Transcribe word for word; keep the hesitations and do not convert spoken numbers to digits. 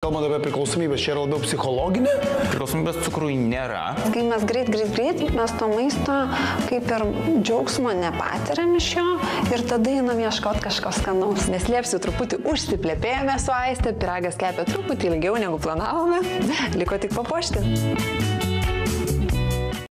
kalbant apie priklausomybės, čia yra labiau psichologinė? Priklausomybės cukrui nėra. Kai mes greit, greit, greit, mes to maisto kaip ir džiaugsmo nepatiriam iš jo ir tada einam ieškoti kažko skanaus. Neslėpsiu, truputį užsiplepėjome su Aiste, pyragas kepė truputį ilgiau negu planavome, liko tik papuošti.